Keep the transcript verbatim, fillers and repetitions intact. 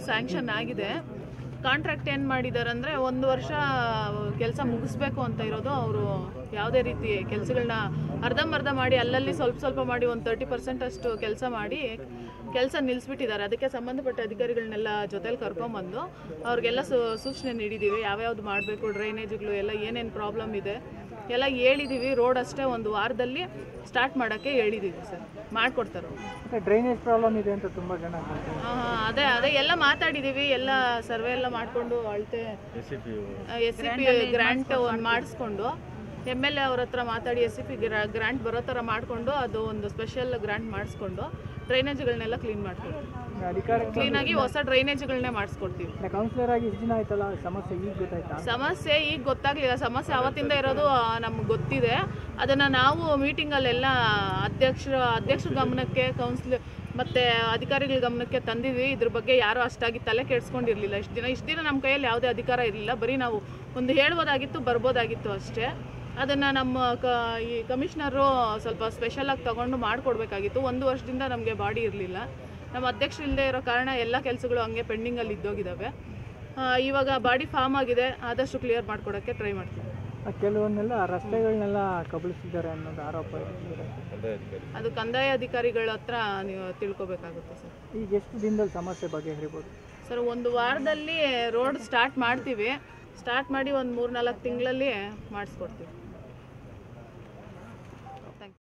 Sanction ಆಗಿದೆ. Contract ಏನು ಮಾಡಿದ್ದಾರೆ ಅಂದರೆ ಒಂದು ವರ್ಷ ಕೆಲಸ ಮುಗಿಸ್ಬೇಕು ಅಂತ ಇರೋದು. ಅವರು ಯಾವುದೇ ರೀತಿ ಕೆಲಸಗಳನ್ನ ಅರ್ಧಂಬರ್ಧ ಮಾಡಿ ಅಲ್ಲಲ್ಲಿ ಸ್ವಲ್ಪ ಸ್ವಲ್ಪ ಮಾಡಿ ಒಂದು ತರ್ಟಿ ಪರ್ಸೆಂಟ್ ಅಷ್ಟು ಕೆಲಸ ಮಾಡಿ ಕೆಲಸ ನಿಲ್ಲಿಸ್ಬಿಟ್ಟಿದ್ದಾರೆ. ಅದಕ್ಕೆ ಸಂಬಂಧಪಟ್ಟ ಅಧಿಕಾರಿಗಳನ್ನೆಲ್ಲ ಜೊತೆಲಿ ಕರ್ಕೊಂಬಂದು ಅವ್ರಿಗೆಲ್ಲ ಸೂಚನೆ ನೀಡಿದ್ದೀವಿ. ಯಾವ್ಯಾವ್ದು ಮಾಡಬೇಕು, ಡ್ರೈನೇಜ್ಗಳು ಎಲ್ಲ ಏನೇನು ಪ್ರಾಬ್ಲಮ್ ಇದೆ ಎಲ್ಲ ಹೇಳಿದ್ದೀವಿ. ರೋಡ್ ಅಷ್ಟೇ ಒಂದು ವಾರದಲ್ಲಿ ಸ್ಟಾರ್ಟ್ ಮಾಡೋಕ್ಕೆ ಹೇಳಿದ್ದೀವಿ ಸರ್, ಮಾಡಿಕೊಡ್ತಾರೆ. ಡ್ರೈನೇಜ್ ಪ್ರಾಬ್ಲಮ್ ಇದೆ ಅಂತ ತುಂಬ ಜನ ಹಾಂ ಹಾಂ ಅದೇ ಅದೇ ಎಲ್ಲ ಮಾತಾಡಿದ್ದೀವಿ. ಎಲ್ಲ ಸರ್ವೆ ಎಲ್ಲ ಮಾಡಿಕೊಂಡು ಅಳತೆ ಎಸ್ ಸಿ ಪಿ ಗ್ರ್ಯಾಂಟ್ ಒಂದು ಮಾಡಿಸ್ಕೊಂಡು ಎಮ್ ಎಲ್ ಎ ಅವ್ರ ಹತ್ರ ಮಾತಾಡಿ ಎಸ್ ಸಿ ಪಿ ಗ್ರ್ಯಾಂಟ್ ಬರೋ ಥರ ಮಾಡಿಕೊಂಡು ಅದು ಒಂದು ಸ್ಪೆಷಲ್ ಗ್ರ್ಯಾಂಟ್ ಮಾಡಿಸ್ಕೊಂಡು ಡ್ರೈನೇಜ್ಗಳನ್ನೆಲ್ಲ ಕ್ಲೀನ್ ಮಾಡ್ಕೊಡ್ತೀವಿ. ಕ್ಲೀನಾಗಿ ಹೊಸ ಡ್ರೈನೇಜ್ಗಳನ್ನೇ ಮಾಡಿಸ್ಕೊಡ್ತೀವಿ. ಕೌನ್ಸಿಲರ್ ಆಗಿ ಎಷ್ಟು ದಿನ ಆಯ್ತಲ್ಲ, ಸಮಸ್ಯೆ ಈಗ ಗೊತ್ತಾಯ್ತಾ? ಸಮಸ್ಯೆ ಈಗ ಗೊತ್ತಾಗಲಿಲ್ಲ. ಸಮಸ್ಯೆ ಅವತ್ತಿಂದ ಇರೋದು ನಮ್ಗೆ ಗೊತ್ತಿದೆ. ಅದನ್ನು ನಾವು ಮೀಟಿಂಗಲ್ಲೆಲ್ಲ ಅಧ್ಯಕ್ಷರ ಅಧ್ಯಕ್ಷರ ಗಮನಕ್ಕೆ, ಕೌನ್ಸಿಲ್ ಮತ್ತು ಅಧಿಕಾರಿಗಳ ಗಮನಕ್ಕೆ ತಂದಿದ್ವಿ. ಇದ್ರ ಬಗ್ಗೆ ಯಾರೂ ಅಷ್ಟಾಗಿ ತಲೆ ಕೆಡಿಸ್ಕೊಂಡಿರಲಿಲ್ಲ. ಇಷ್ಟು ದಿನ ಇಷ್ಟು ದಿನ ನಮ್ಮ ಕೈಯಲ್ಲಿ ಯಾವುದೇ ಅಧಿಕಾರ ಇರಲಿಲ್ಲ. ಬರೀ ನಾವು ಒಂದು ಹೇಳ್ಬೋದಾಗಿತ್ತು, ಬರ್ಬೋದಾಗಿತ್ತು ಅಷ್ಟೇ. ಅದನ್ನು ನಮ್ಮ ಕ ಈ ಕಮಿಷನರು ಸ್ವಲ್ಪ ಸ್ಪೆಷಲಾಗಿ ತೊಗೊಂಡು ಮಾಡಿಕೊಡ್ಬೇಕಾಗಿತ್ತು. ಒಂದು ವರ್ಷದಿಂದ ನಮಗೆ ಬಾಡಿ ಇರಲಿಲ್ಲ. ನಮ್ಮ ಅಧ್ಯಕ್ಷರು ಇಲ್ಲದೆ ಇರೋ ಕಾರಣ ಎಲ್ಲ ಕೆಲಸಗಳು ಹಂಗೆ ಪೆಂಡಿಂಗಲ್ಲಿ ಇದ್ದೋಗಿದ್ದಾವೆ. ಇವಾಗ ಬಾಡಿ ಫಾರ್ಮ್ ಆಗಿದೆ, ಆದಷ್ಟು ಕ್ಲಿಯರ್ ಮಾಡ್ಕೊಡೋಕ್ಕೆ ಟ್ರೈ ಮಾಡ್ತೀವಿ. ಕೆಲವನ್ನೆಲ್ಲ ರಸ್ತೆಗಳನ್ನೆಲ್ಲ ಕಬಳಿಸಿದ್ದಾರೆ ಅನ್ನೋದು ಆರೋಪ. ಅದು ಕಂದಾಯ ಅಧಿಕಾರಿಗಳ ಹತ್ರ ನೀವು ತಿಳ್ಕೊಬೇಕಾಗುತ್ತೆ ಸರ್. ಈಗ ಎಷ್ಟು ದಿನದಲ್ಲಿ ಸಮಸ್ಯೆ ಬಗೆಹರಿಬೋದು ಸರ್? ಒಂದು ವಾರದಲ್ಲಿ ರೋಡ್ ಸ್ಟಾರ್ಟ್ ಮಾಡ್ತೀವಿ. ಸ್ಟಾರ್ಟ್ ಮಾಡಿ ಒಂದು ಮೂರು ನಾಲ್ಕು ತಿಂಗಳಲ್ಲಿ ಮಾಡಿಸ್ಕೊಡ್ತೀವಿ.